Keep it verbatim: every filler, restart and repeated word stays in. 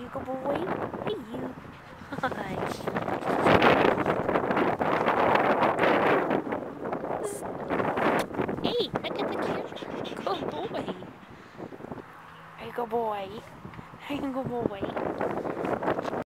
you good boy. Hey, you. Hush. Hey, look at the camera. Good boy. Hey, good boy. Hey, good boy.